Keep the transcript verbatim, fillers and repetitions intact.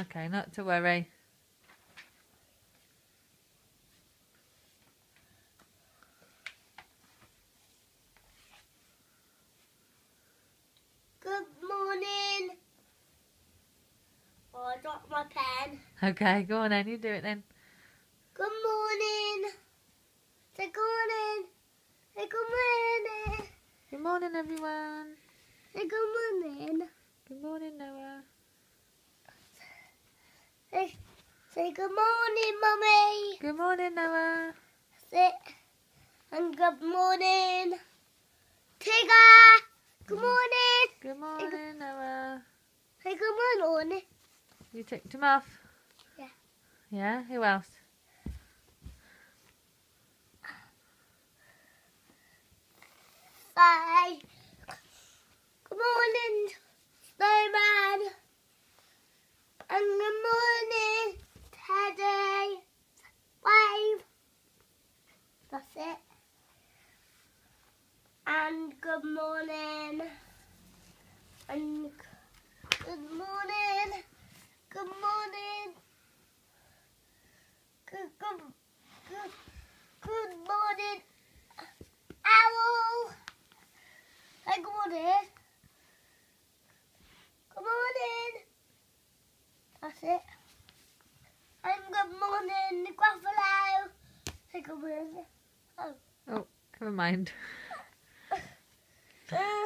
Okay, not to worry. Good morning. Oh, I dropped my pen. Okay, go on then. You do it then. Good morning. Say good morning. Say good morning. Good morning, everyone. Say good morning. Good morning, Noah. Say, say good morning, Mummy. Good morning, Noah. Say, and good morning, Tigger. Good morning. Good morning, Noah. Say good morning. You ticked him off? Yeah. Yeah? Who else? Say good morning, Snowman. And good morning, Teddy. Wave. That's it. And good morning. And good morning. Good morning. Good, good, good, good morning, Owl. Say good morning. Good morning. That's it. And good morning, Gruffalo. Say good morning. Oh. Oh, never mind. Uh,